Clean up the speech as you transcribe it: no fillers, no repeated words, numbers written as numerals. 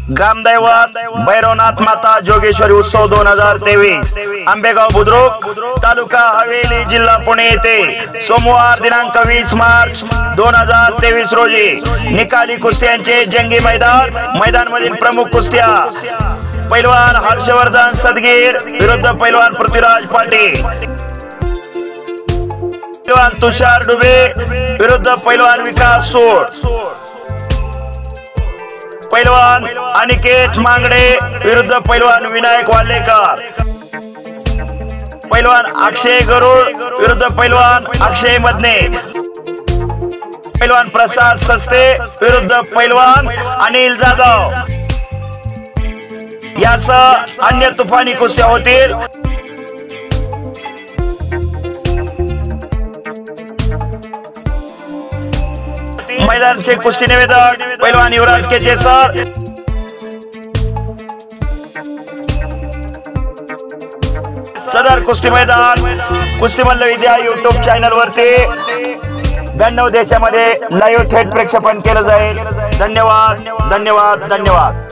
ग्रामदैवत भैरवनाथ माता जोगेश्वरी उत्सव 2023 आंबेगाव बुद्रुक तालुका हवेली जिल्हा पुणे येथे सोमवार दिनांक 20 मार्च 2023 रोजी निकाली कुस्त्यांचे जंगी मैदान मधील प्रमुख कुस्त्या पैलवान हर्षवर्धन सदगीर विरुद्ध पैलवान पृथ्वीराज पाटील, पैलवान तुषार डुबे विरुद्ध पैलवान विकास सोड, पैलवान अनिकेत मांगडे विरुद्ध पैलवान विनायक वालेकर, पैलवान अक्षय गरुड विरुद्ध पैलवान अक्षय मदने, पैलवान प्रसाद सस्ते विरुद्ध पैलवान अनिल जाधव यासह अन्य तुफानी कुस्त्या होतील। मैदानचे कुस्ती निवेदक पैलवान युवराज केचे सर। सदर कुस्ती मैदान कुस्ती मल्लविद्या YouTube चॅनल वरती 92 देशामध्ये लाईव्ह थेट प्रेक्षेपण केलं जाईल। धन्यवाद धन्यवाद धन्यवाद।